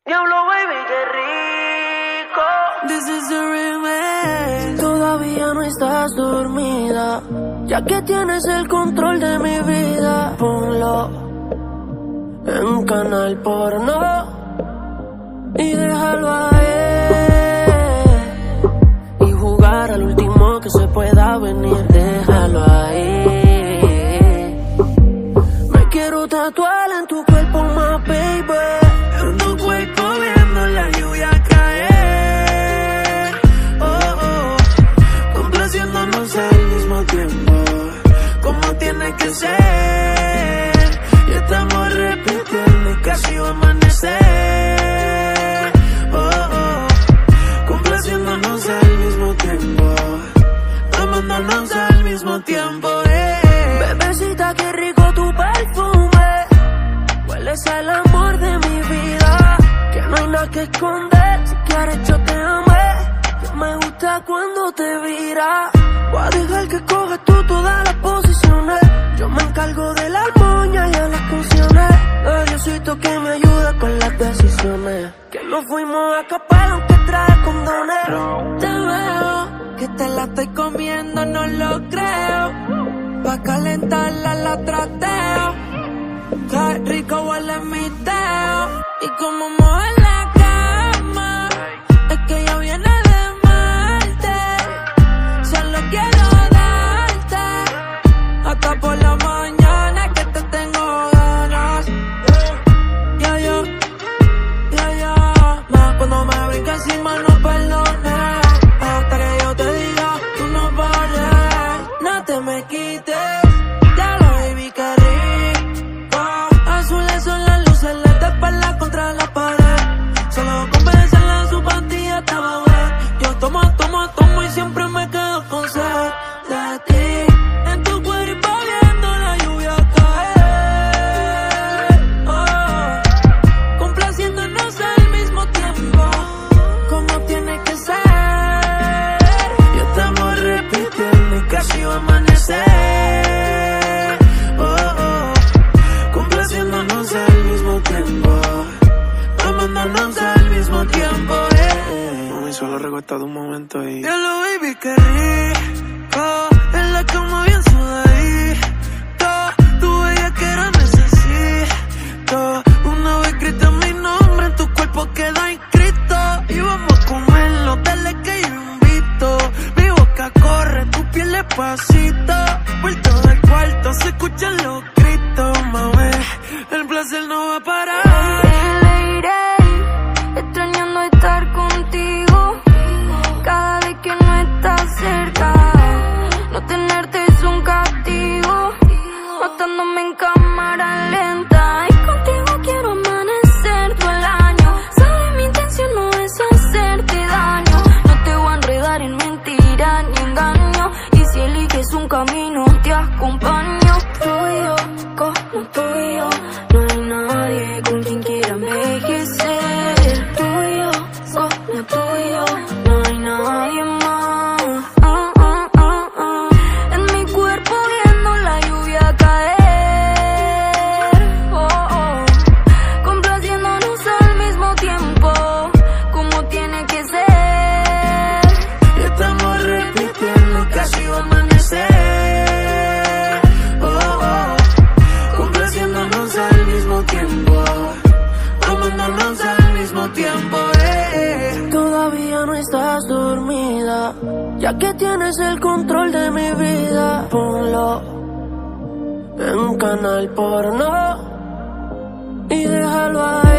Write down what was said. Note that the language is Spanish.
Diablo, baby, qué rico. This is the remix. Todavía no estás dormida, ya que tienes el control de mi vida. Ponlo en canal porno y déjalo ahí. Y jugar al último que se pueda venir. Déjalo ahí. Me quiero tatuar en tu cuerpo, más baby. En tu cuerpo viendo la lluvia caer. Oh, oh. Complaciéndonos al mismo tiempo, como tiene que ser. Y estamos repitiendo y casi va a amanecer. Oh, oh. Complaciéndonos al mismo tiempo, amándonos al mismo tiempo. Bebecita, qué rico tu perfume. Hueles al amor de mi vida, que no hay nada que esconder. Si quieres yo te amé, que me gusta cuando te vira. Voy a dejar que cojas tú todas las posiciones. Yo me encargo de la armonía y de las canciones. Diosito que me ayuda con las decisiones. Que nos fuimos a capar aunque trae condones. Te veo, que te la estoy comiendo, no lo creo. Pa' calentarla la trateo. Qué rico huele mi dedo. Y como mueve la cama, es que ella viene de Marte. Solo quiero darte hasta por la mañana, que te tengo ganas. Más cuando me brinca encima no perdones. Hasta que yo te diga, tú no pares. No te me quites. Ya lo baby, qué rico. Azules son las luces, le de espalda contra la pared. Solo con besarla su pastilla estaba wet. Yo tomo y siempre me quedo con sed de ti. En tu cuerpo viendo la lluvia caer. Oh, complaciéndonos al mismo tiempo, como tiene que ser. Y estamos repitiendo y casi va a amanecer. Oh, oh, complaciéndonos al mismo tiempo, amándonos al mismo tiempo. Mami, solo recuerdo un momento y diablo, baby, qué rico. En la cama bien sudadito, tu bella que era necesito. Una vez grita mi nombre, en tu cuerpo queda inscrito. Y vamos a comerlo, dale que yo invito. Mi boca corre, tu piel despacito. Por todo el cuarto se escuchan los gritos, mami. El placer no va a parar. Extrañando estar contigo cada vez que no estás cerca. No tenerte es un castigo, matándome en cámara lenta. Y contigo quiero amanecer todo el año. Sabes, mi intención no es hacerte daño. No te voy a enredar en mentira ni engaño. Y si eliges un camino te acompaño. Tú y yo, como tú y yo, no hay nadie con quien quiera envejecer. Tú y yo, no hay nadie más. En mi cuerpo viendo la lluvia caer. Oh, oh. Complaciéndonos al mismo tiempo, como tiene que ser. Y estamos repitiendo, casi va a amanecer. Oh, oh. Complaciéndonos al mismo tiempo, amándonos al mismo tiempo. Todavía no estás dormida, ya que tienes el control de mi vida. Ponlo en canal porno y déjalo ahí.